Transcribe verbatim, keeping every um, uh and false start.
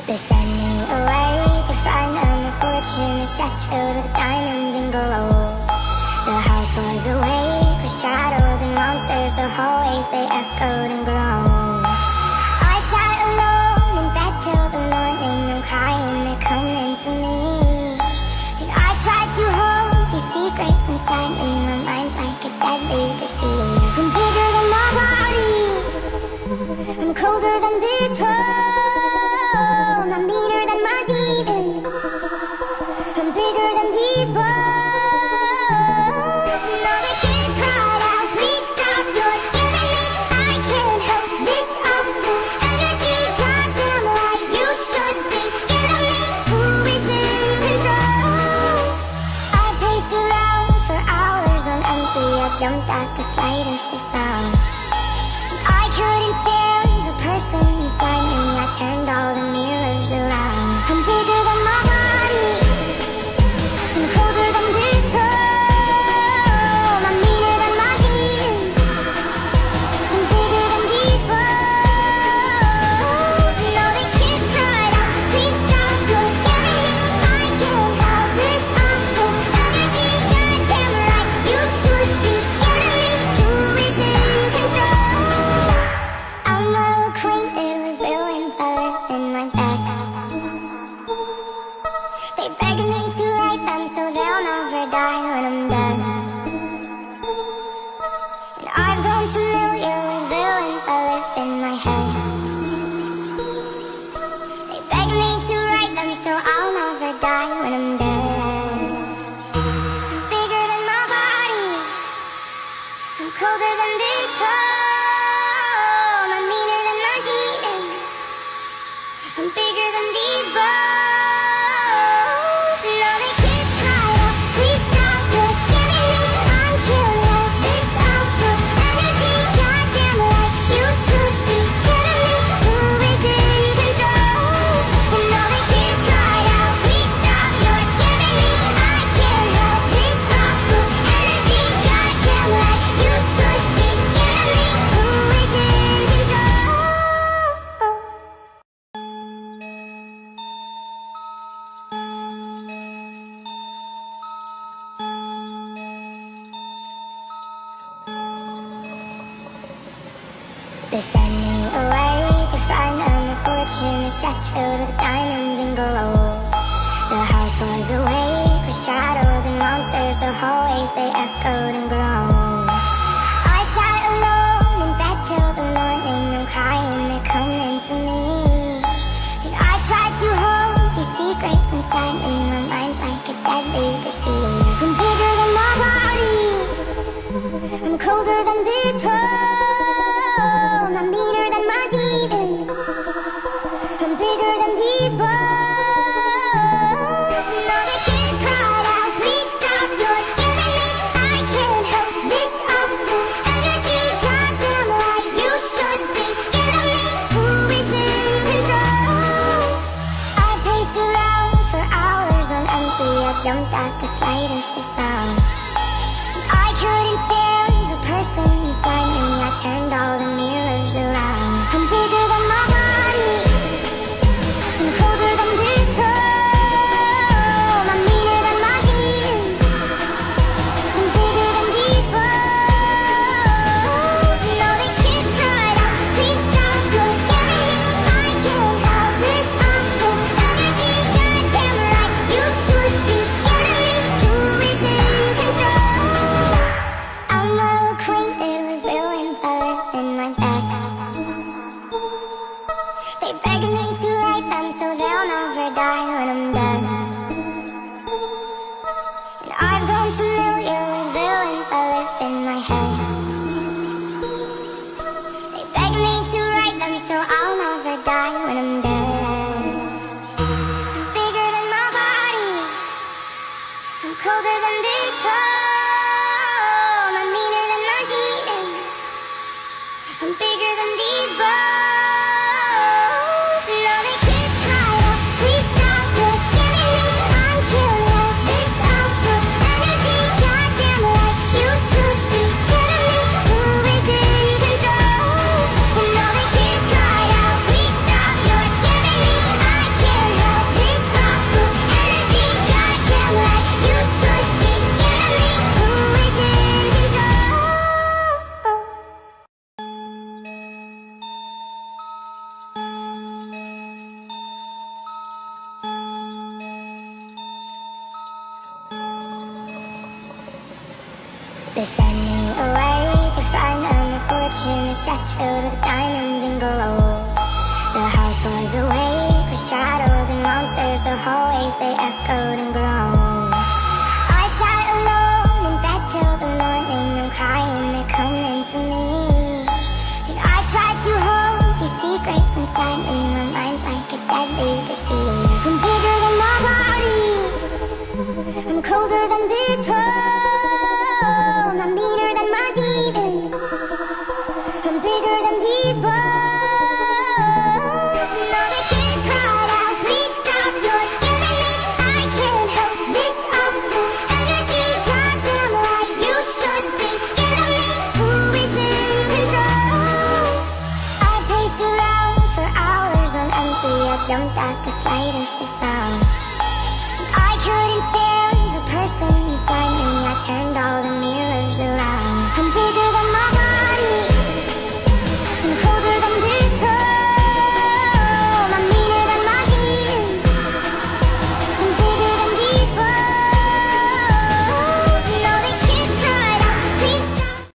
They send me away to find a fortune. It's just filled with diamonds and gold. The house was awake with shadows and monsters. The hallways, they echoed and groaned. I sat alone in bed till the morning. I'm crying, they're coming for me. And I tried to hold these secrets inside me. My mind's like a deadly disease. I'm bigger than my body, I'm colder than this world. I'm meaner than my demons, I'm bigger than these walls. And all the kids cried out, please stop, you're scaring me. I can't help this awful energy. Goddamn right, you should be scared of me. Who is in control? I paced around for hours on empty. I jumped at the slightest of sounds. I couldn't stand the person inside me. I turned all the mirrors around. I'm bigger than my body, I'm colder than this world. I'm meaner than my demons, I'm bigger than these walls. And all the kids cried out, please stop, you're scaring me. I can't help this awful energy. Goddamn right, you should be scared of me. Who is in control? I'm well acquainted with villains that live in my bed. They beg me to write them so they'll never die when I'm dead. And I've grown familiar with villains that live in my head. They beg me to write them so I'll never die when I'm dead. I'm bigger than my body, I'm colder than this world. I'm meaner than my demons, I'm bigger than these bones. And all the kids cried out, please stop, you're scaring me. I can't help this awful energy. Goddamn right, you should be scared of me. Who is in control? And all the kids cried out, please stop, you're scaring me. I can't help this awful energy. Goddamn right, you should be scared of me. Who is in control? They send me away to find a fortune. It's just filled with diamonds and gold. The house was awake with shadows and monsters. The hallways, they echoed and groaned. I sat alone in bed till the morning. I'm crying, they're coming for me. And I tried to hold these secrets inside me. My mind's like a deadly disease. I'm bigger than my body, I'm colder than this world. I'm meaner than my demons, I'm bigger than these walls. And all the kids cried out, please stop, you're scaring me. I can't help this awful energy. Goddamn right, you should be scared of me. Who is in control? I paced around for hours on empty. I jumped at the slightest of sounds. I couldn't stand the person inside me. I turned all the mirrors around. I'm bigger than my body, I'm colder than this world. I'm meaner than my demons, I'm bigger than these walls. And all the kids cried out, please stop, you're scaring me. I can't help this awful energy. Goddamn right, you should be scared of me. Who is in control? I'm well acquainted with villains that live in my bed. They beg me to write them so they'll never die when I'm dead. And I've grown familiar with villains that live in my head. They beg me to write them so I'll never die when I'm dead. I'm bigger than my body, I'm colder than this world. I'm meaner than my demons, I'm bigger than these bones. And all the kids cried out, please stop, you're scaring me. I can't help this awful energy. Goddamn right, you should be scared of me. Who is in control? And all the kids cried out, please stop, you're scaring me. I can't They sent me away to find a fortune, a chest filled with diamonds and gold. The house was awake with shadows and monsters. The hallways, they echoed and groaned. I sat alone in bed till the morning. I'm crying, they're coming for me. And I tried to hold these secrets inside me. My mind's like a deadly disease. I'm bigger than my body, I'm colder than this world. I'm meaner than my demons, I'm bigger than these bones. And all the kids cried out, please stop, you're scaring me. I can't help this awful energy. Goddamn right, you should be scared of me. Who is in control? I paced around for hours on empty. I jumped at the slightest of sounds. I couldn't stand the person inside me. I turned all the mirrors around.